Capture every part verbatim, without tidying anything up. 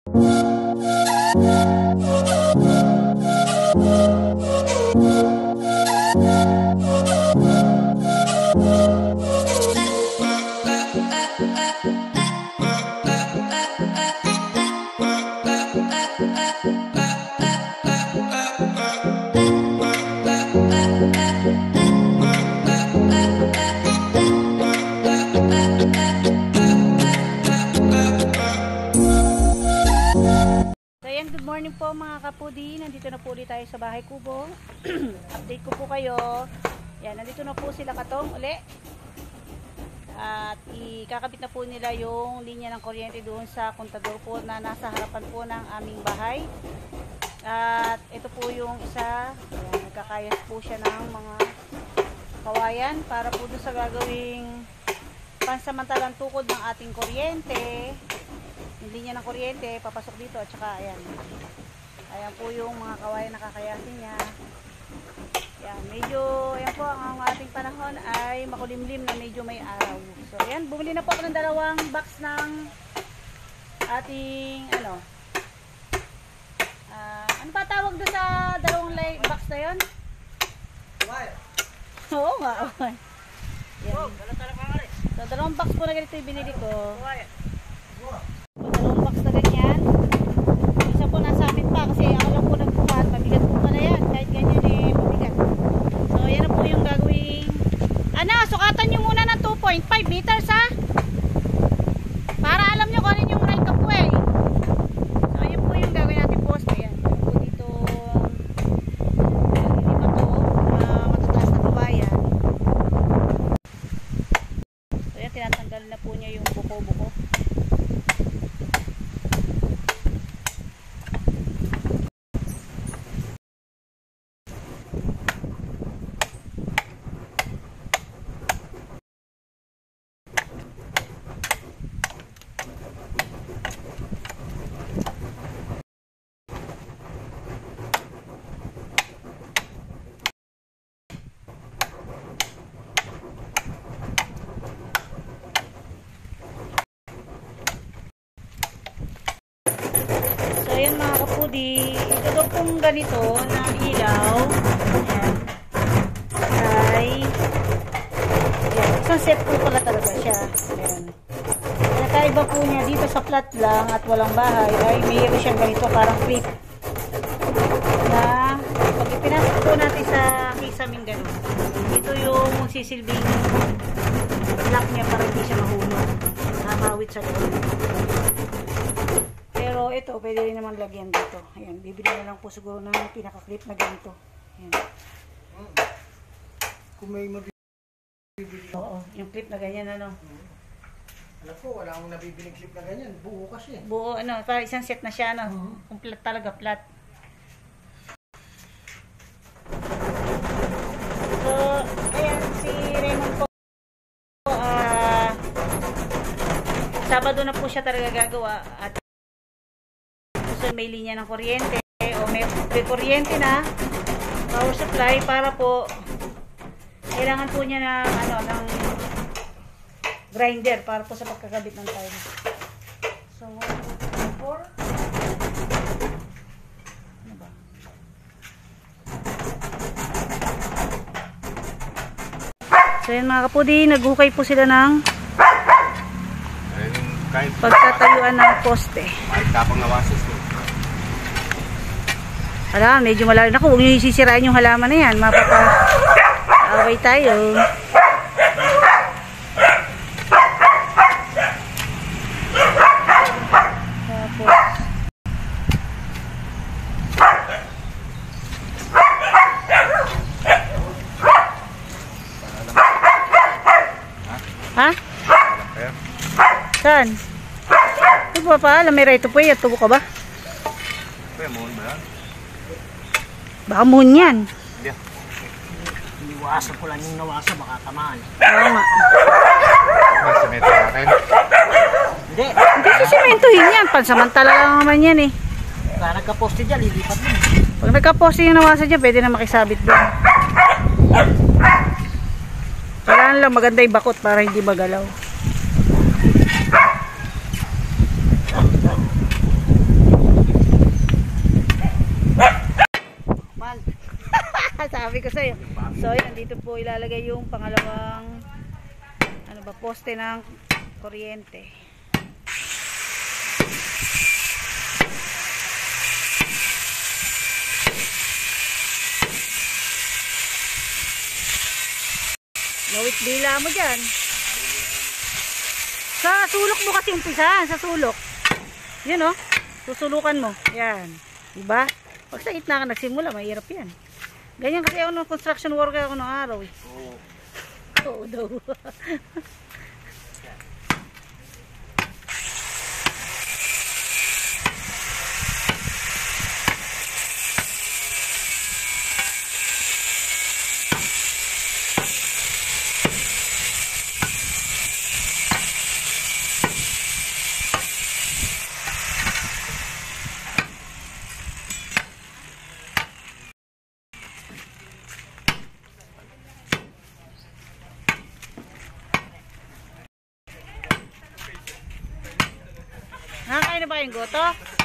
Good morning po mga kapudi, nandito na po ulit tayo sa bahay kubo. Update ko po kayo. Yan, nandito na po sila Katong uli. At ikakabit na po nila yung linya ng kuryente doon sa kontador po na nasa harapan po ng aming bahay. At ito po yung isa, yan, nagkakayas po siya ng mga kawayan para po doon sa gagawing pansamantalang tukod ng ating kuryente. Yung linya ng kuryente papasok dito at saka ayan ayan po yung mga kawayan na kakayasin niya. Ayan, medyo ayan po ang ating panahon ay makulimlim na medyo may araw. So ayan, bumili na po ako ng dalawang box ng ating ano uh, ano pa tawag doon sa dalawang box na yun? Oo nga. So dalawang box po na ganito yung binili ko. Dalawang box na ganyan. Isa po nasa amin pa kasi ako lang po nagbuhat. Mabigat po pala yan. Kahit ganyan eh, mabigat. So yan na po yung gagawing ano, sukatan nyo muna ng two point five meters ha. Para alam nyo kung ano yung right of way. So yan po yung gagawin natin post. Ayan. Yan po dito lima to uh, matataas na kabayan. So yan, tinatanggal na po niya yung buko-buko. Ayan mga kapudi, ito daw pong ganito na ilaw. Ayan. Ay, ayan. Isang set po pala talaga siya. Ayan. Nakaiba po niya dito sa flat lang at walang bahay ay mayroon siyang ganito parang clip na pag ipinasok po natin sa kisaming gano'n, ito yung magsisilbing lock niya para hindi siya mahulog, namawit sa loob. Pero ito, pwede rin naman lagyan dito. Ayan, bibili na lang po siguro ng pinaka-clip na ganito. Ayan. Kung may mabibili. Oo, yung clip na ganyan, ano. Alam ko, wala akong nabibiling clip na ganyan. Buo kasi. Buo, ano, para isang set na siya, ano. Uh-huh. Kung flat talaga, flat. So, ayan, si Raymond po, ah, uh, Sabado na po siya talaga gagawa at so may linya ng kuryente o may, may kuryente na power supply para po kailangan po niya ng ano ng grinder para po sa pagkakabit ng tile. So four ano ba? So yun mga kapudi, naghukay po sila ng pagtatayuan ng poste. Kahit kapang nawasis mo. Alam, medyo malalim. Naku, huwag nyo isisirain yung halaman na yan. Mapapa-away tayo. Tapos. Ha? Saan? Ito pa pa, alam may rito po yan. Tubo ka ba? Kaya mohon ba yan? Baka mohon yan. Hindi. Iniwasan ko lang yung nawasa, baka tamaan. Oo nga. May semento natin? Hindi. Hindi ko sementohin yan. Pansamantala lang naman yan eh. Kaya nagka-poste dyan, lilipat mo. Pag nagka-poste yung nawasa dyan, pwede na makisabit doon. Kailangan lang maganda yung bakot para hindi magalaw. So, ayan, dito po ilalagay yung pangalawang ano ba, poste ng kuryente. Lawit dila mo dyan. Sa sulok mo kasi umpisahan, sa sulok. Yun o, susulukan mo. Yan. Diba? Pag sa gitna ka nagsimula, mahirap yan. Ganyan kasi ako ng construction worker ako ng araw eh. Oo. Oo daw. Nakakain na ba yung goto?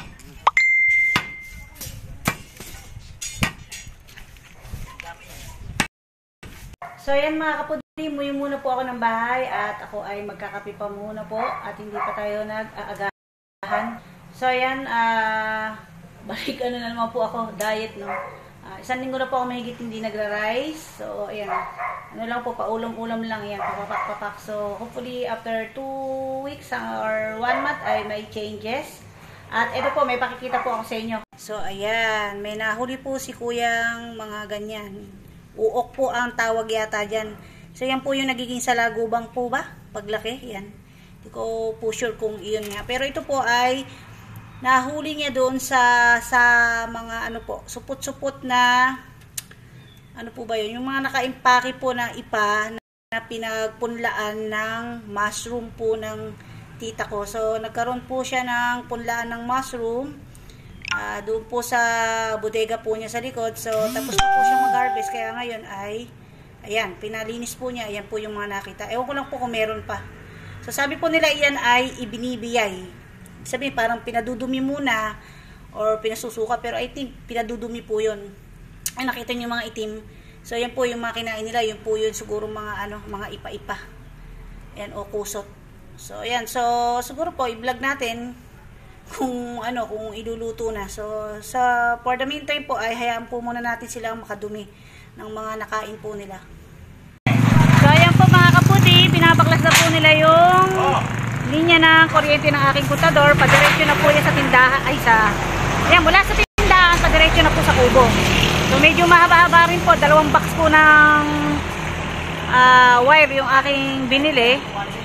So yan mga kapudi, muyo muna po ako ng bahay at ako ay magkakape pa muna po at hindi pa tayo nag-aagahan. So yan, uh, balik ano na naman po ako, diet no. Uh, isang linggo na po ako mahigit hindi nagra-rice. So ayan, ano lang po, paulam-ulam lang yan, papapak-papak. So hopefully after two weeks or one month ay may changes. At ito po, may pakikita po ako sa inyo. So ayan, may nahuli po si kuyang mga ganyan. Uok po ang tawag yata dyan. So yan po yung nagiging salagubang po ba? Paglaki, yan. Hindi ko po sure kung iyon nga. Pero ito po ay nahuli niya doon sa sa mga ano po, supot-supot na ano po ba yun? Yung mga naka-impake po ng ipa na, na pinagpunlaan ng mushroom po ng tita ko. So nagkaroon po siya ng punlaan ng mushroom. Uh, doon po sa bodega po niya sa likod. So, tapos na po siya mag-harvest. Kaya ngayon ay, ayan, pinalinis po niya. Ayan po yung mga nakita. Ewan ko lang po kung meron pa. So, sabi po nila iyan ay ibinibiyay. Sabi, parang pinadudumi muna or pinasusuka. Pero I think, pinadudumi po yun. Ay, nakita niyo yung mga itim. So, ayan po yung mga kinain nila. Yun po yun siguro mga, ano, mga ipa-ipa. Ayan, o kusot. So, ayan. So, siguro po, i-vlog natin kung ano, kung iluluto na. So, sa for the meantime po ay hayaan po muna natin silang makadumi ng mga nakain po nila. So, ayan po mga kaputi, pinapaklas na po nila yung linya ng kuryente ng aking kontador. Padiretso na po yan sa tindahan, ay sa, ayan, mula sa tindahan, padiretso na po sa kubo. So, medyo mahaba-haba rin po, dalawang box po ng uh, wire yung aking binili.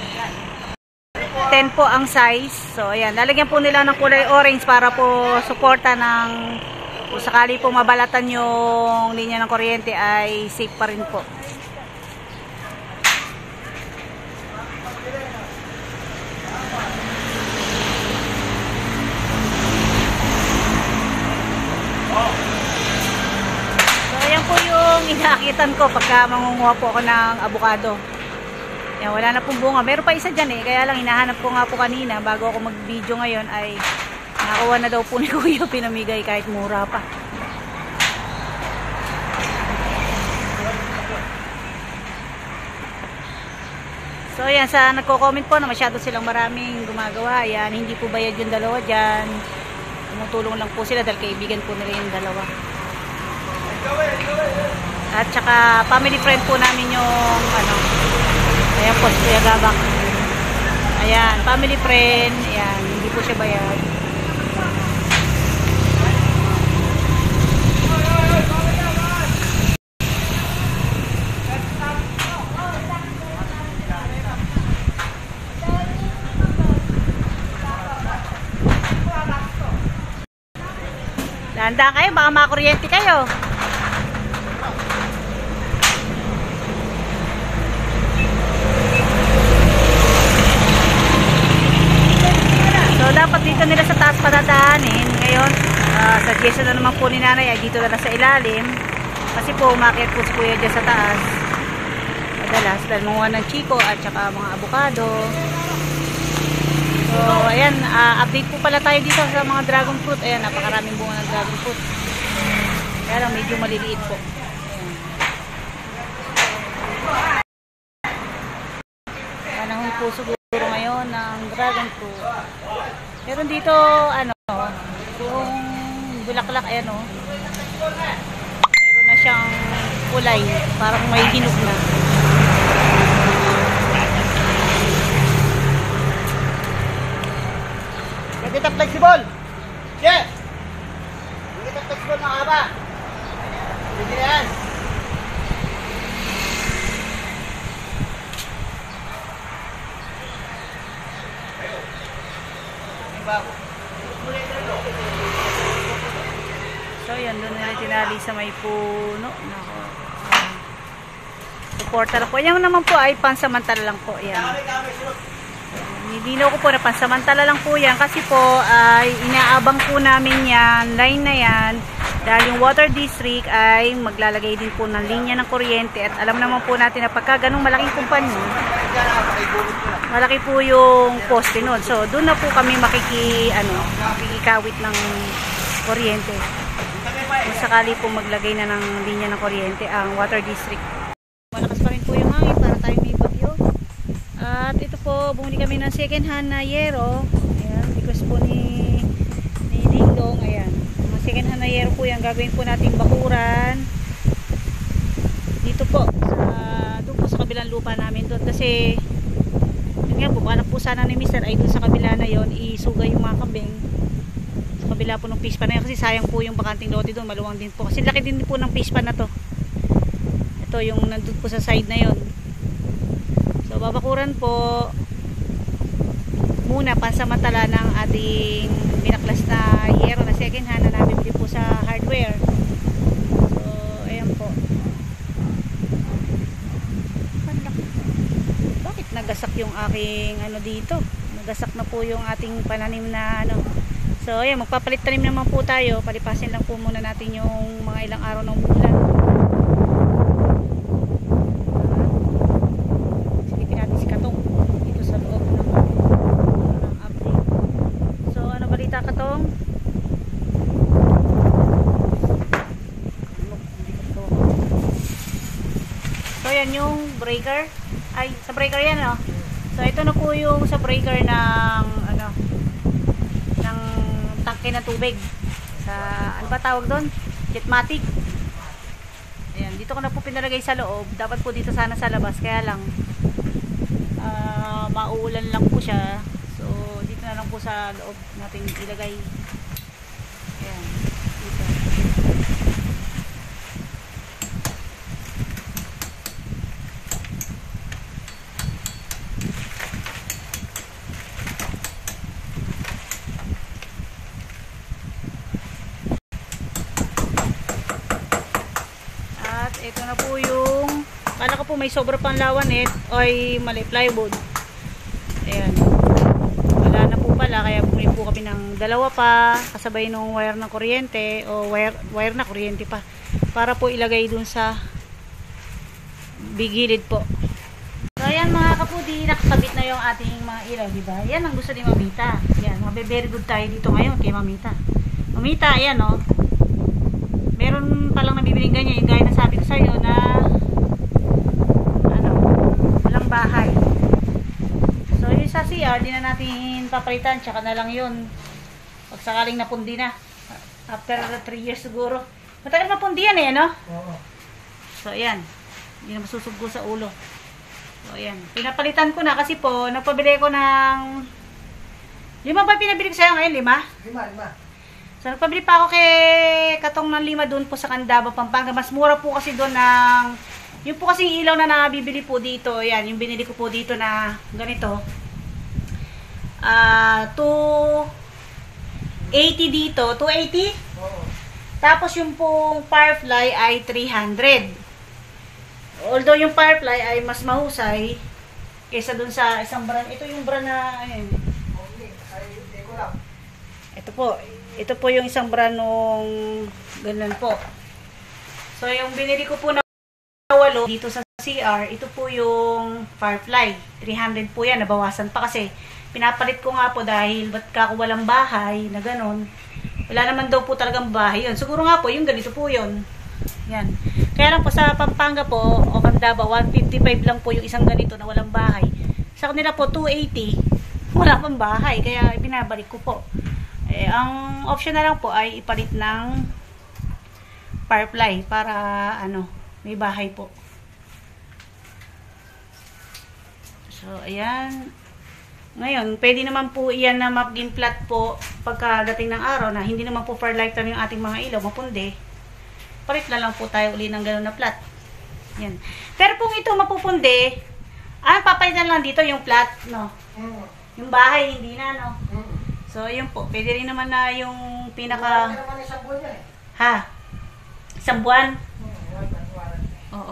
ten po ang size. So, ayan. Lalagyan po nila ng kulay orange para po suporta ng kung sakali po mabalatan yung linya ng kuryente ay safe pa rin po. So, ayan po yung inakitan ko pagka mangunguha po ako ng avocado. Yan, wala na pong bunga. Meron pa isa dyan eh. Kaya lang hinahanap ko nga po kanina bago ako mag-video ngayon ay nakakuha na daw po ni Kuya, pinamigay kahit mura pa. So ayan, sa nagko-comment po na masyado silang maraming gumagawa. Ayan, hindi po bayad yung dalawa dyan. Tumutulong lang po sila dahil kaibigan po nila yung dalawa. At saka family friend po namin yung ano, ayan po, si Kuya Gabak. Ayan, family friend. Ayan, hindi po siya bayad. Dahan-dahan kayo, baka makakuryente kayo. So, dapat dito nila sa taas padadaanin. Ngayon, uh, suggestion na naman po ni nanay ay dito na lang sa ilalim. Kasi po, umakyat po si Kuya dyan sa taas. Madalas, dahil mga ng chiko at saka mga avocado. So, ayan, uh, update po pala tayo dito sa mga dragon fruit. Ayan, napakaraming bunga ng dragon fruit. Kaya lang, medyo maliliit po. Ayan. po siguro ngayon ng dragon fruit. Meron dito, ano, yung bulaklak, ayan o. Meron na siyang kulay, parang may hinog na. Hindi kita flexible. Yeah. Hindi kita flexible mga haba. Hindi na yan. So, yan, doon nila tinali sa may puno. Nako. Uh, supporter po. Yan naman po ay pansamantala lang po. Yan. Nilinaw ko po na pansamantala lang po yan kasi po ay inaabang po namin yan, line na yan, dahil yung water district ay maglalagay din po ng linya ng kuryente at alam naman po natin na pagka ganung malaking kumpanya, malaki po yung poste nun. So doon na po kami makiki, ano, makikikawit ng kuryente. Kung sakali po maglagay na ng linya ng kuryente ang water district. Malakas pa rin po yung hangin para tayo may bagyo. At ito po, bumili kami ng second hand na yero. Ayan, because po ni, ni Dingdong. Ayan, mga second hand na yero po yan. Gagawin po natin bakuran. Dito po, sa, doon po sa kabilang lupa namin doon. Kasi, yun nga po, balak po sana ni Mister ay doon sa kabila na yon isugay yung mga kambing. Sa kabila po ng fish pan na yun. Kasi sayang po yung bakanting lote doon. Maluwang din po. Kasi laki din po ng fish pan na to. Ito yung nandun po sa side na yon. So, babakuran po muna pansamantala ng ating binaklas na yero na second hand na nabibili po sa hardware. So, ayan po. Bakit nagasak yung aking ano dito? Nagasak na po yung ating pananim na ano. So, ayan, magpapalit tanim naman po tayo. Palipasin lang po muna natin yung mga ilang araw ng umulan. Katong so yan yung breaker ay sa breaker yan no? So ito na po yung sa breaker ng ano ng tangke ng tubig sa ano ba tawag doon? Jetmatic. Ayan, dito ko na po pinalagay sa loob. Dapat po dito sana sa labas kaya lang uh, mauulan lang po siya. Na lang po sa loob natin ilagay. Ayan, dito. At ito na po yung kala ko po may sobra pang lawan eh oy mali plywood. Ayan. Pala, kaya bumili po kami ng dalawa pa kasabay nung wire ng kuryente o wire, wire na kuryente pa para po ilagay dun sa bigilid po. So ayan mga kapudi, nakakabit na yung ating mga ilaw, diba? Yan ang gusto ni Mamita. Yan, mabe very good tayo dito ngayon kay Mamita. Mamita, ayan o. Oh. Meron palang nabibiling ganyan, yung gaya na sabi ko sa'yo na ano, walang bahay. So yung sa C R, di na natin papalitan, tsaka na lang yun pag sakaling napundi na after three years siguro. Matagal mapundi yan eh, no? Oo. So ayan, hindi na masusugbo sa ulo. So ayan, pinapalitan ko na kasi po nagpabili ko ng lima ba pinabili ko sa'yo ngayon? Lima? Lima, lima. So nagpabili pa ako kay Katong ng lima doon po sa Candaba, Pampanga. Mas mura po kasi doon ng yung po kasing ilaw na nabibili po dito. Yan, yung binili ko po dito na ganito. Ah, uh, two eighty dito. two eighty? Oo. Tapos yung pong Firefly ay three hundred. Although yung Firefly ay mas mahusay kaysa dun sa isang brand. Ito yung brand na ayun. Ito po. Ito po yung isang brand nung ganun po. So yung binili ko po na walo dito sa C R, ito po yung Firefly. three hundred po yan. Nabawasan pa kasi pinapalit ko nga po dahil ba't kako walang bahay na ganun. Wala naman daw po talagang bahay yun. Siguro nga po yung ganito po yun. Yan. Kaya lang po sa Pampanga po o Candaba, one fifty-five lang po yung isang ganito na walang bahay. Sa kanila po, two eighty. Wala pang bahay, kaya binabalik ko po. Eh, ang option na lang po ay ipalit ng firefly para ano, may bahay po. So, ayan. Ngayon, pwede naman po iyan na maging flat po pagkadating ng araw na hindi naman po for lifetime yung ating mga ilaw, mapundi. Palit na lang po tayo uli ng gano'n na flat. Yan. Pero kung ito mapupundi, ah, papalitan lang dito yung flat, no? Yung bahay, hindi na, no? So, yun po. Pwede rin naman na yung pinaka... Ha? Isang buwan? Oo.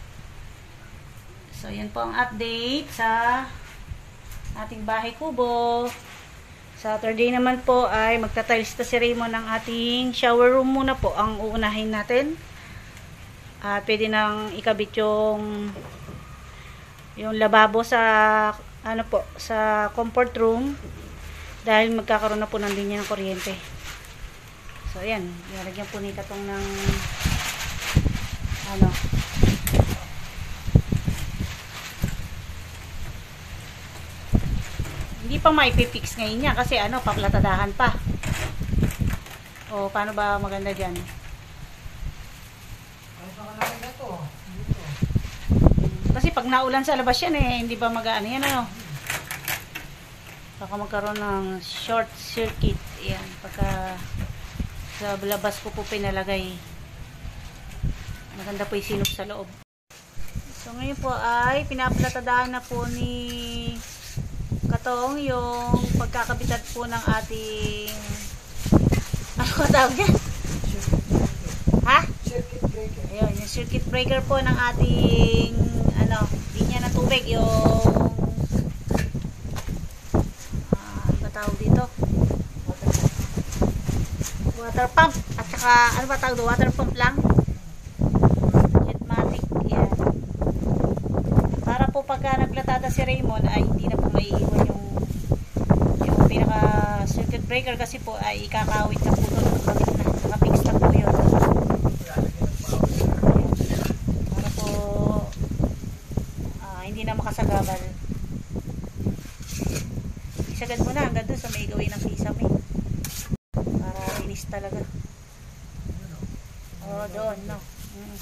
So, yan po ang update sa ating bahay kubo. Saturday naman po ay magtatiles na si Raymond ng ating shower room muna po ang uunahin natin. At pwede nang ikabit yung yung lababo sa ano po, sa comfort room dahil magkakaroon na po ng linya ng kuryente. So, ayan. Nilagyan po ni Katong ng ano, hindi pa maipipix ngayon niya kasi ano, paplatadahan pa. O, paano ba maganda dyan? Kasi pag naulan sa labas yan eh, hindi ba mag-ano yan ano? Baka magkaroon ng short circuit. Yan, pagka sa labas ko po pinalagay. Maganda po yung sinok sa loob. So ngayon po ay pinaplatadahan na po ni Katong yung pagkakabitan po ng ating ano ka tawag yan? Ha? Circuit breaker. Ayun, yung circuit breaker po ng ating ano, linya ng tubig, yung uh, ano ba tawag dito? Water pump. At saka, ano ba tawag doon? Water pump lang. Jetmatic. Yan. Para po pagka naglatada si Raymond ay hindi na po maiiwan yung yung pinaka circuit breaker kasi po ay ikakawit na po doon. Nakabit na. Nakapix na po yun. Para po uh, hindi na makasagabal. Isagad mo na hanggang doon sa may gawin ng kisame. Para linis talaga. Oh, doon, no. Mm.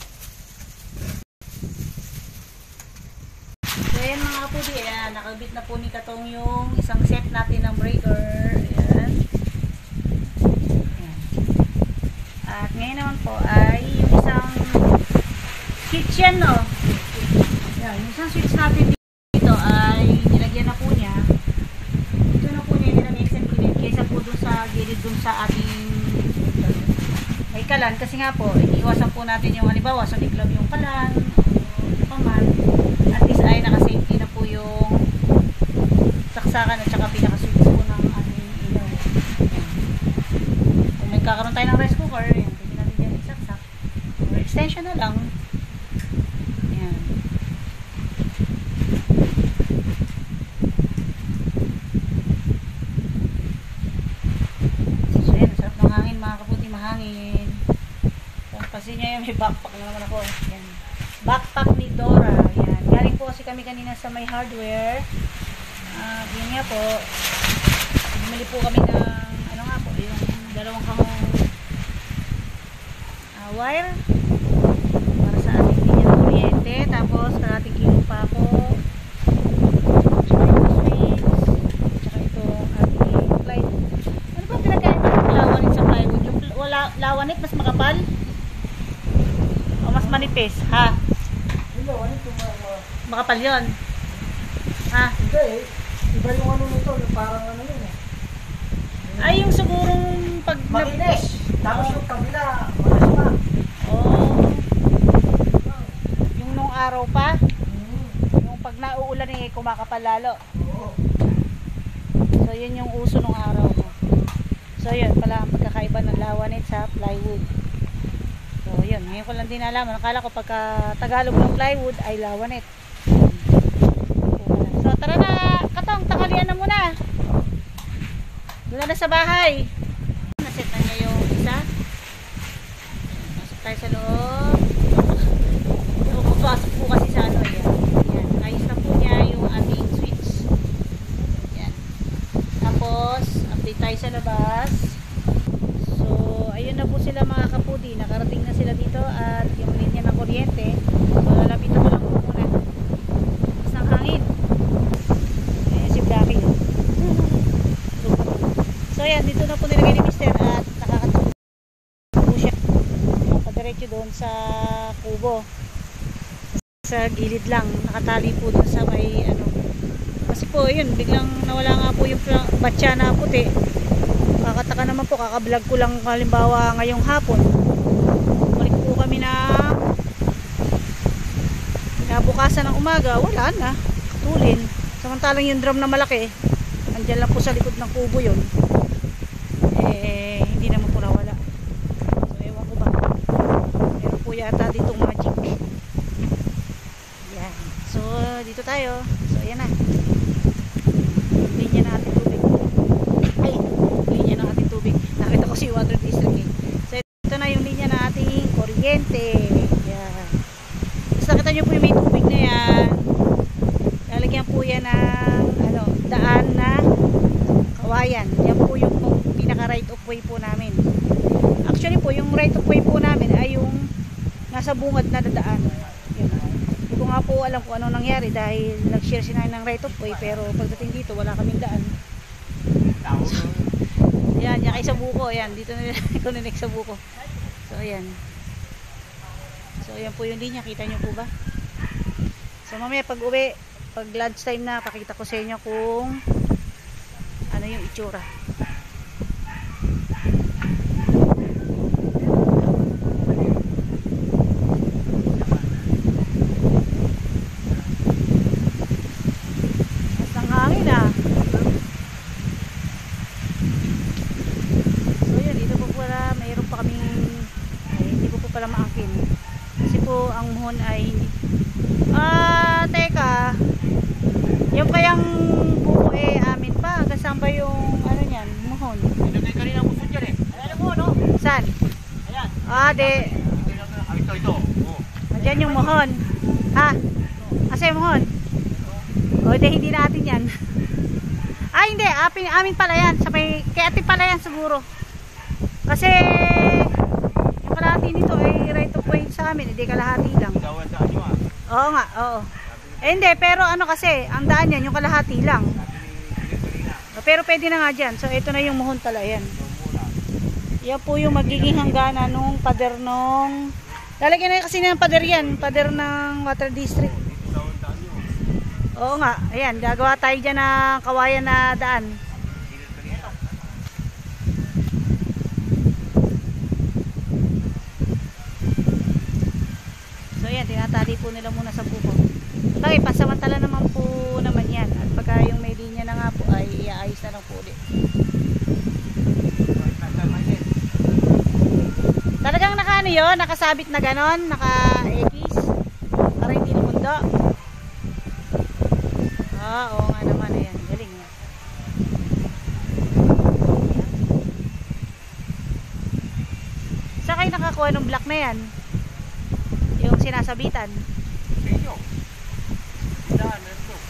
So, ayan mga kapudi, ayan, nakabit na po ni Katong yung isang set natin ng breaker. Ayan. Ayan. At ngayon naman po ay yung isang switch yan, no. Ayan, yung isang switch natin dito ay nilagyan na po niya. Ito na po niya nilagay sa gilid kaysa po dun sa gilid dun sa ating may kalan. Kasi nga po, iiwasan po natin yung halimbawa, sumiklaw yung kalan o paman. At least ay nakasafety na po yung saksakan at saka pinaka-switch po ng ating ilaw. Kung nagkakaroon tayo ng rice cooker, yan, pwede natin dyan isaksak. Or extension na lang. Yan. So yan, sarap ng hangin mga kaputi, mahangin. Kasi niya yung may backpack na naman ako. Yan. Backpack ni Dora. Yan. Galing po kasi kami kanina sa may hardware. Uh, yun nga po. Bumili po kami ng ano nga po, yung dalawang kahong uh, wire para sa ating linya ng kuryente. Tapos karating kilo pa ako. Tsaka yung switch. Tsaka itong ating plywood. Ano ba pinagkaiba ng lawanit sa plywood? Yung wala, lawanit mas makapal? O mas manipis? Ha? Makapal yun. Ha? Hindi eh. Iba yung ano nito, parang ano yun eh. Ay, yung sigurong pag... Makinis. Tapos yung kabila, malas pa. Oh. Yung nung araw pa? Yung pag nauulan eh, kumakapal lalo. Oo. So, yun yung uso nung araw. So, yun pala ang pagkakaiba ng lawanit sa plywood. So, yun. Ngayon ko lang din nalaman. Akala ko pagka Tagalog ng plywood ay lawanit. So, tara na. Katong, tanghalian na muna. Doon na sa bahay. Naset na niya yung isa. Masok tayo sa loob. So, papasok po kasi sa ano. Yan. Yan. Ayos na po niya yung ating switch. diretso doon sa kubo. Sa gilid lang, nakatali po doon sa may ano. Kasi po yun, biglang nawala nga po yung batya na puti. Kakataka naman po, kakablog ko lang halimbawa ngayong hapon. Balik po kami na nabukasan ng umaga, wala na, tulin. Samantalang yung drum na malaki, andyan lang po sa likod ng kubo yun. Eh, hindi naman po nawala. So, ewan ko ba. Meron po yata ditong magic. Yan. So, dito tayo. So, ayan na. Linya na ating tubig. Ay, linya na ating tubig. Nakita ko si water district eh. So, ito na yung linya na ating kuryente. Yan. Tapos nakita nyo po yung may tubig na yan. Lalagyan po yan ng ano, daan na kawayan. Yan po yung pinaka right of way po namin. Actually po, yung right of way po namin ay yung nasa bungad na dadaan. Yun. Hindi ko nga po alam kung ano nangyari dahil nag-share sila ng right of way, pero pagdating dito wala kaming daan. So, yan, yan kay sa buko. Yan, dito na connect sa buko. So, ayan. So, ayan po yung linya. Kita nyo po ba? So, mamaya pag uwi, pag lunch time na, pakita ko sa inyo kung ano yung itsura. Mas ang hangin ah. So, yun, dito po pala, mayroon pa kaming, ay, hindi po po pala maangkin. Kasi po, ang muhon ay hindi. Ah, teka. Yung kayang buko eh, amin pa. Hanggang saan ba yung, ano niyan, muhon? Pinagay kanina ang muson dyan eh. Ayan mo, no? Saan? Ayan. Ah, de. Ito, ito. Oh. Nandiyan yung muhon. Ha? Asa yung muhon? O, de, hindi natin yan. Ah, hindi. Amin, amin pala yan. Sa may, kaya atin pala yan siguro. Kasi, yung kalahati nito ay right of way sa amin. Hindi kalahati lang. Dawan sa anyo ah. Oo nga, oo. Eh hindi, pero ano kasi, ang daan yan, yung kalahati lang. Pero pwede na nga dyan. So, ito na yung muhon pala, yan. Yan po yung magiging hangganan nung pader nung... Lalagyan na kasi ng pader yan, pader ng water district. Oo nga, ayan, gagawa tayo dyan ng kawayan na daan. So, ayan, tinatali po nila muna sa buko. Bagay, pasamantala naman po naman yan. At pagka yung may linya na nga po ay iaayos na lang po ulit. Talagang naka ano yun, nakasabit na ganon, naka-ekis para hindi lumundo. Ah, oo nga naman, ayan, galing nga. Saan kayo nakakuha ng block na yan? Yung sinasabitan? Sa inyo. Saan, meron to.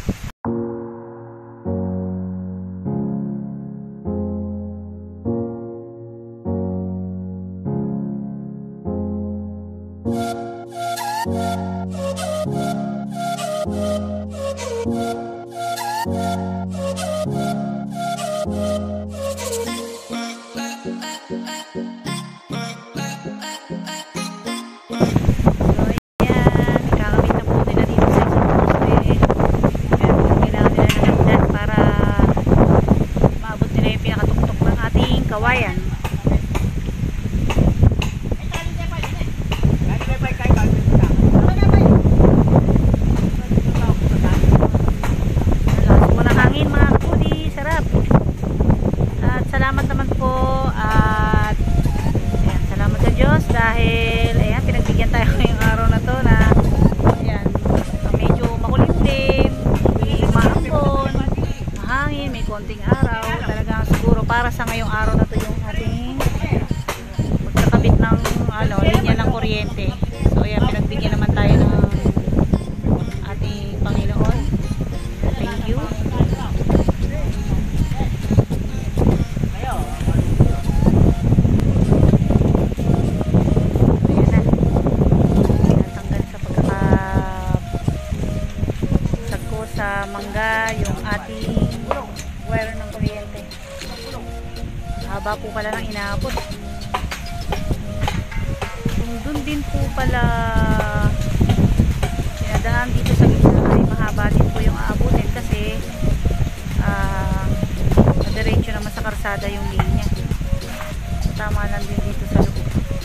Kawayan. Lakas mo ng hangin mga kapudi, sarap. At salamat naman po at ayan, salamat sa Diyos dahil ayan, pinagbigyan tayo ngayong araw na to na ayan, medyo makulimlim, may maambon, mahangin, may konting araw. Talagang siguro para sa ngayong araw na to yung ating magkakabit ng ano, linya ng kuryente. So ayan, pinagbigyan naman tayo ng ating Panginoon. Thank you. Ayan na. Tinatanggal sa pagkakasagko sa mangga yung ating wire ng kuryente. Haba po pala ng inaabot. Doon din po pala pinadaan dito sa gitna ay mahaba din po yung aabutin kasi ah uh, diretso naman sa karsada yung linya. Tama lang din dito sa loob.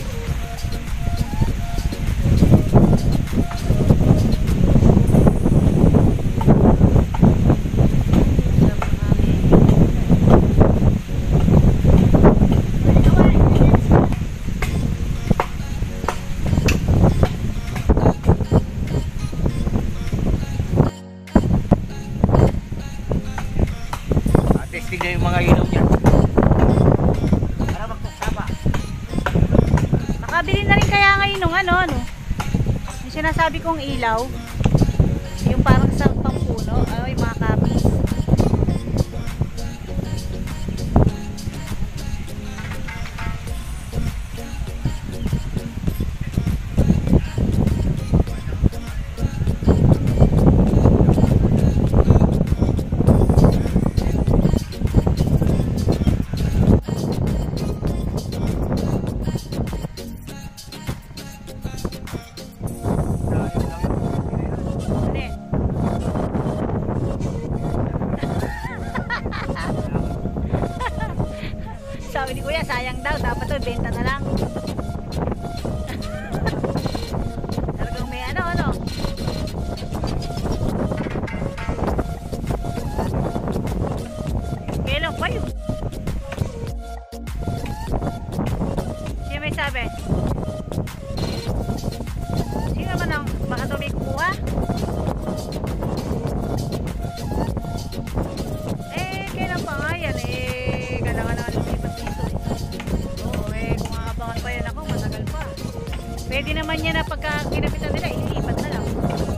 Testing na yung mga ilaw niya. Para magkasama. Makabili na rin kaya ngayon ng ano, ano? Yung sinasabi kong ilaw, yung parang sa pampuno, ano, yung mga kapis. Sabi ni Kuya, sayang daw, dapat to benta na lang. Talagang may ano, ano. Kailan pa yun? Sino may sabi? Sino naman ang baka ito may kukuha? Eh, kailan pa nga yan eh. Kailangan naman lumipat dito eh. Oo eh, kung aabangan pa yan ako, matagal pa. Pwede naman yan na pagka kinapitan nila, ilipat na lang.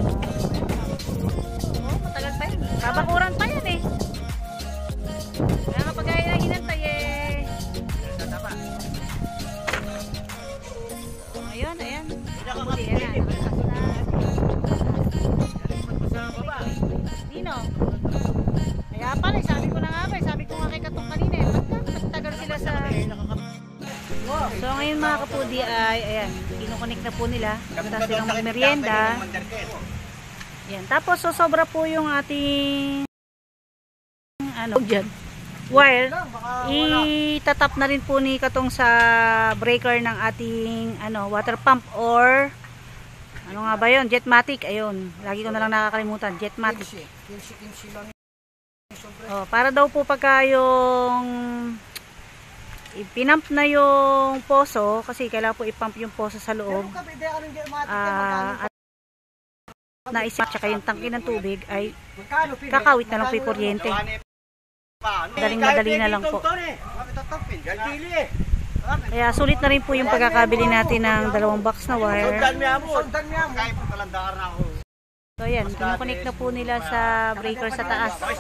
Oo, matagal pa yan. Babakuran pa yan eh. Kaya kapag kaya na hinantay eh. So, ayun, ayan. Buti yan na. Dino. Kaya pala, sabi ko na nga ba, sabi ko nga kay Katong kanina eh, ba't tagal sila sa... So ngayon mga kapudi ay, ayan, kinukonek na po nila, tapos silang magmerienda. Ayan, tapos so sobra po yung ating, ano, dyan, wire, itatap na rin po ni Katong sa breaker ng ating, ano, water pump or, ano nga ba yun, Jetmatic, ayun, lagi ko na lang nakakalimutan, Jetmatic. Oh, para daw po pagka yung ipinump na yung poso, kasi kailangan po ipump yung poso sa loob. Ah, at naisip tsaka yung tangke ng tubig ay kakawit na lang po yung kuryente. Daling madali na lang po. Kaya sulit na rin po yung pagkakabili natin ng dalawang box na wire. So yan, kinukonek na po nila sa breaker sa taas. So,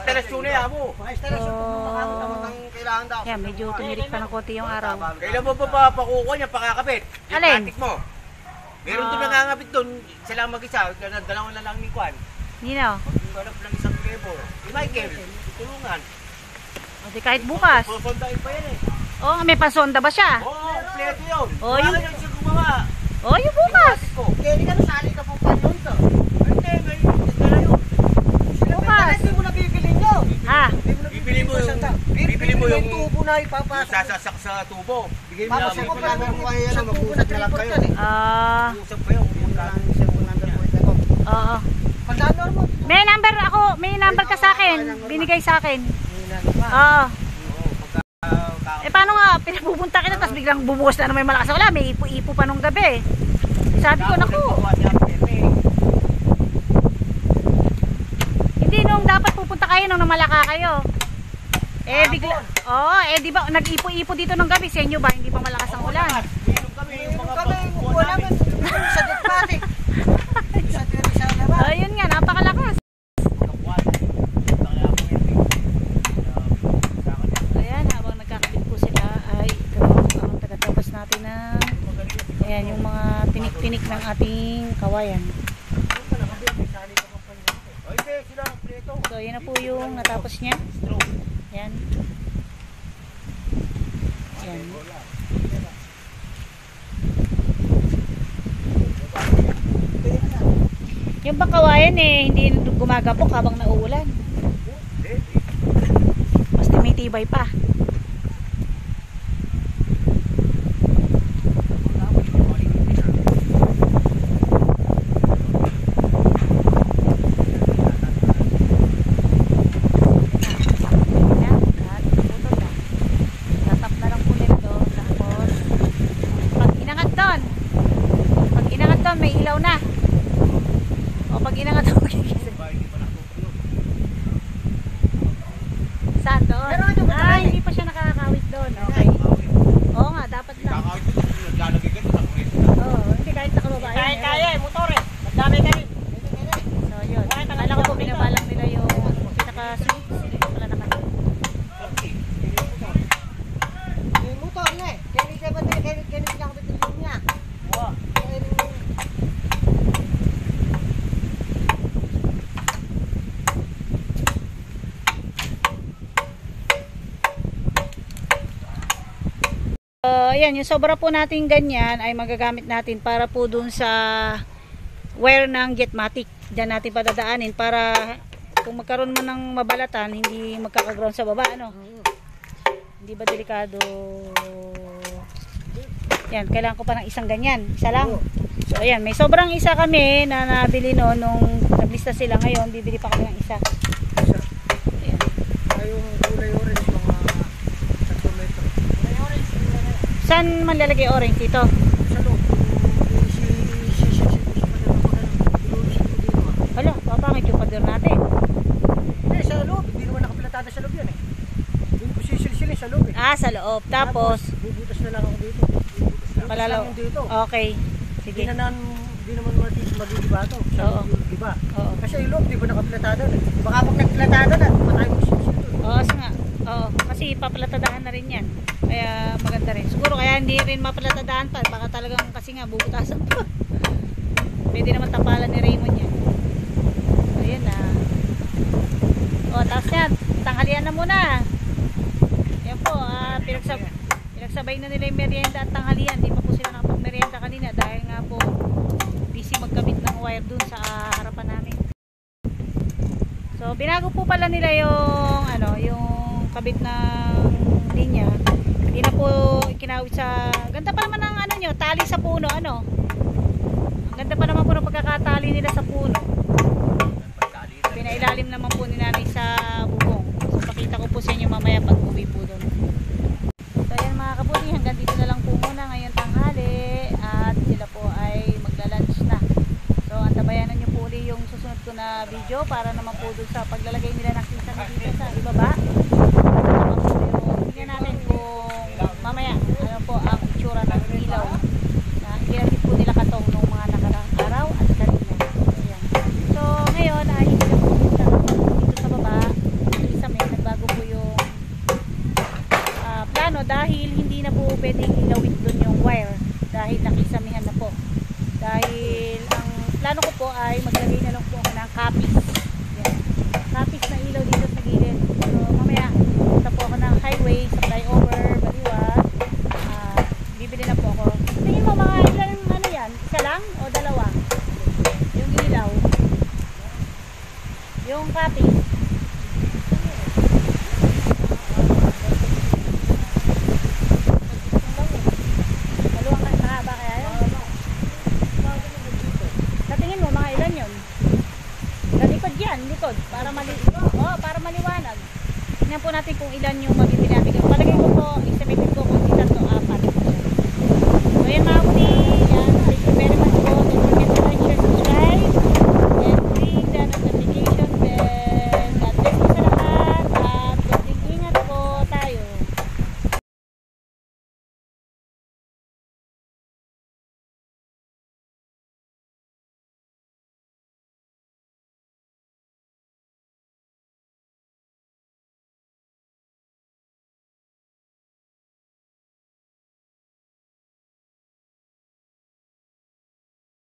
yan, medyo tumirik pa ng konti yung araw. Kailan mo pa papakukuha niya, pakakabit? Alin? Mo. Meron doon nangangabit doon, sila mag-isa, dalawa na lang ni Kwan. Nino? Wala pa lang isang kebo. Si Michael, tulungan. O di kahit bukas. Susondain pa yan eh. Oh, may pasonda ba siya? Oo, oh, kompleto yun. Oh, yung... Bakit yung siya gumawa? Oh, yung bukas. Kaya ka nasali ka po pa doon to. Hindi, may dala yun. Bukas. Hindi mo na bibili nyo. Ha? Bibili mo yung... Bibili mo yung... tubo na ipapasok. Sasasak sa tubo. Bigay mo Tapos lang. ako pa lang sa tubo na tripod yan eh. Ah, Usap pa yun. oo. Pagkano mo? May number ako, may number ka sa akin. Binigay sa akin. Oo. Eh paano nga, pinapupunta kita tapos biglang bubukas na naman yung malakas. Wala, may ipo-ipo pa nung gabi. Sabi ko, naku. Hindi, nung dapat pupunta kayo nung namalaka kayo. Eh bigla, oh, eh di ba, nag-ipo-ipo dito nung gabi. Sa inyo ba, hindi pa malakas ang ulan? Meron kami yung mga Kami, wala man sa Jetmatic. Sa Teresa naman. Ayun nga, napakalakas. Ayan, habang nagkakabit po sila ay ito ang tagatapos natin ng ayan, yung mga tinik-tinik ng ating kawayan. So, yun na po yung natapos niya. Ayan. Ayan. Yung bang kawayan eh, hindi gumagapok habang nauulan. Mas tumitibay pa. Ayan, at putol na. Tatap na lang ulit to. Tapos, pag inangat doon, pag inangat doon, may ilaw na. O pag inangat doon, magigising. Saan doon? Pero ano ba Ah, tayo? hindi pa siya nakakawit doon. Okay. Oo nga, dapat lang. Oo, hindi kahit nakababa. Kaya, yun, kaya meron. eh, motor eh. Magdamay ka rin. So, yun. Kala ko po binabalak nila yung pinaka-switch. Hindi pala naman. Yung motor na eh. Kaya hindi ba tayo, kaya kaya hindi ako bitin niya. Oo. Kaya yung- So, ayan, yung sobra po natin ganyan ay magagamit natin para po dun sa wire ng Jetmatic. Diyan natin padadaanin para kung magkaroon man ng mabalatan, hindi magkakaground sa baba, ano? Hindi ba delikado? Yan, kailangan ko pa ng isang ganyan. Isa lang. So, ayan, may sobrang isa kami na nabili no, nung naglista sila ngayon. Bibili pa kami ng isa. Ayan. Ay, yung kulay orange, mga tatlong metro. Kulay orange, Saan man lalagay orange dito? sa loob. Yung si, si, si, si, si, Hala, papangit yung pader natin. Hindi, sa loob. Hindi naman nakaplatada sa loob yan eh. Yung sisil-silin sa loob eh. Ah, sa loob. Tapos, bubutas na lang ako dito. Bubutas lang palalaw. yung dito. Okay. Hindi Sige. na nan, hindi naman matis magigiba to. Sa Oo. loob yung iba. Oo. Kasi yung loob, di ba nakaplatada na? Baka pag nagplatada na, patay mo sisil to. Oo, sa nga. Oo, kasi papalatadahan na rin yan. Kaya maganda rin. Siguro kaya hindi rin mapalatadahan pa. Baka talagang kasi nga bubutasan pa. Pwede naman tapalan ni Raymond yan. So, yun na. O, tapos yan. Tanghalian na muna. Yan po. Ah, pinagsab pinagsabay na nila yung merienda at tanghalian. Di pa po sila nakapag-merienda kanina dahil nga po busy magkabit ng wire dun sa ah, harapan namin. So, binago po pala nila yung ano, yung kabit ng linya. Hindi na po ikinawit sa ganda pa naman ng ano nyo, tali sa puno, ano. Ang ganda pa naman po ng pagkakatali nila sa puno. Pinailalim naman po ni nanay sa bubong. So, pakita ko po sa inyo mamaya pag uwi po doon. So, ayan mga kabuti, hanggang dito na lang po muna ngayon tanghali. At sila po ay magla-lunch na. So, antabayanan nyo po uli yung susunod ko na video para naman po doon sa paglalagay nila ng kisame dito sa ibaba. Para naman po yung tingnan natin kung mamaya ano po ang itsura ng ilaw na ginamit po nila katong nung mga nakaraang araw at kanina. Ayan. So, ngayon ay hindi na po dito sa baba. Kisame, nagbago po yung ah, plano dahil hindi na po pwedeng ilawit doon yung wire dahil nakisamihan na po. Dahil ang plano ko po ay maglagay na lang po ako ng kapis. Yan. Kapis na ilaw dito sa gilid. So mamaya, punta po ako ng highway sa flyover, Baliwa. Uh, bibili na po ako. Tingin mo mga ilan ano yan? Isa lang o dalawa? Yung ilaw. Yung kapis. Maluwang ka, nakaba kaya yun? Sa tingin mo, mga ilan yun? Sa likod yan, likod. Para, mali oh, para maliwanag. Tingnan po natin kung ilan yung mali